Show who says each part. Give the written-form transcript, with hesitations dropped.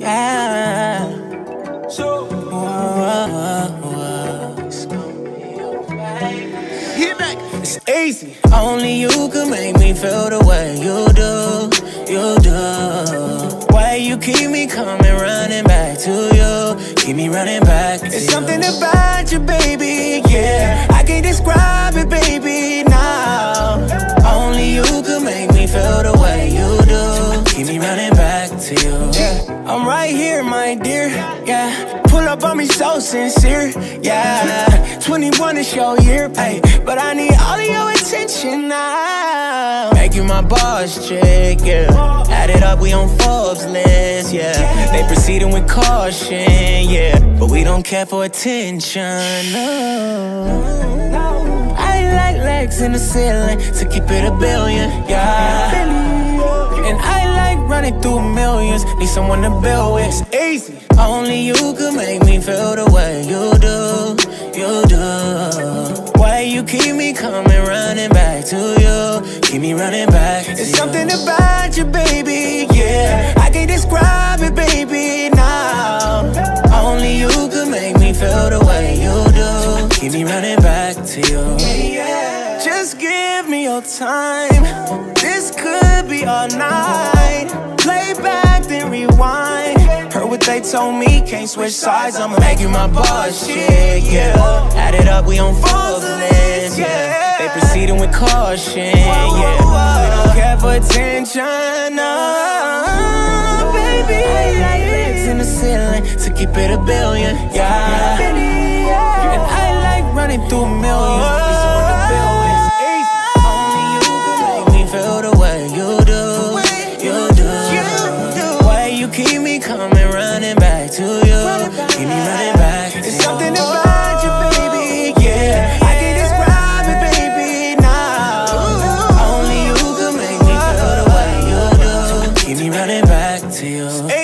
Speaker 1: Yeah.
Speaker 2: So,
Speaker 1: hit back. It's easy. Only you can make me feel the way you do, you do. Why you keep me coming, running back to you, keep me running back to you. It's something about you, baby, yeah. I can't describe it, baby, now. Only you can make me feel the way you do, keep me running back to you. Yeah. I'm right here, my dear, yeah. Pull up on me so sincere, yeah. 21 is your year, ay, but I need all of your attention now. Make you my boss chick, yeah. Add it up, we on Forbes list, yeah. They proceeding with caution, yeah, but we don't care for attention, no. I like legs in the ceiling to keep it a billion, yeah. And I like running through millions, need someone to build with. It's easy. Only you can make me feel the way you do, you do. Why you keep me coming, running back to you, keep me running back to you. It's something about you, baby, yeah. I can't describe it, baby, now. Only you can make me feel the way you do, keep me running back to you. Just give me your time. This could be all night. Play back, then rewind. Heard what they told me, can't switch sides. I'ma make you my boss, shit, yeah. Add it up, we on Forbes list, yeah. They proceeding with caution, yeah. We don't care for attention, no, baby. I like legs in the ceiling to keep it a billion, yeah. And I like running through millions. Need someone to build with. Feel the way you do, you do. Why you keep me coming, running back to you, keep me running back to you. It's something about you, baby, yeah. I can't describe it, baby, now. Only you can make me feel the way you do, keep me running back to you.